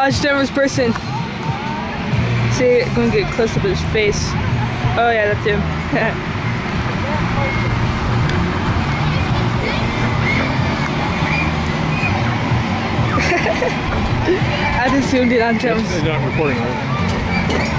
Dodge Denver's person. See, I'm gonna get close up at his face. Oh yeah, that's him. I just zoomed in on Travis. It's not recording, right?